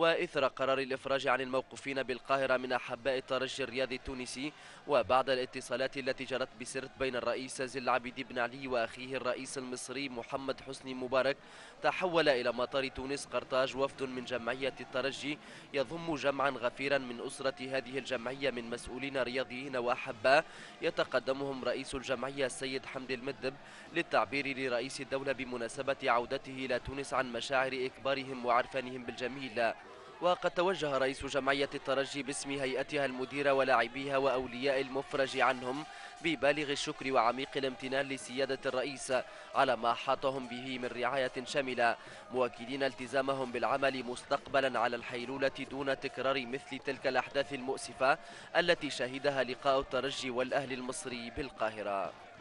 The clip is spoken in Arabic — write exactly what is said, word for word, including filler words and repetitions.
وإثر قرار الإفراج عن الموقوفين بالقاهرة من أحباء الترجي الرياضي التونسي، وبعد الاتصالات التي جرت بسرت بين الرئيس زين العابدين بن علي وأخيه الرئيس المصري محمد حسني مبارك، تحول إلى مطار تونس قرطاج وفد من جمعية الترجي يضم جمعا غفيرا من أسرة هذه الجمعية من مسؤولين رياضيين وأحباء، يتقدمهم رئيس الجمعية السيد حمدي المدب للتعبير لرئيس الدولة بمناسبة عودته إلى تونس عن مشاعر إكبارهم وعرفانهم بالجميل. وقد توجه رئيس جمعية الترجي باسم هيئتها المديرة ولاعبيها وأولياء المفرج عنهم ببالغ الشكر وعميق الامتنان لسيادة الرئيس على ما أحاطهم به من رعاية شاملة، مؤكدين التزامهم بالعمل مستقبلا على الحيلولة دون تكرار مثل تلك الأحداث المؤسفة التي شهدها لقاء الترجي والأهلي المصري بالقاهرة.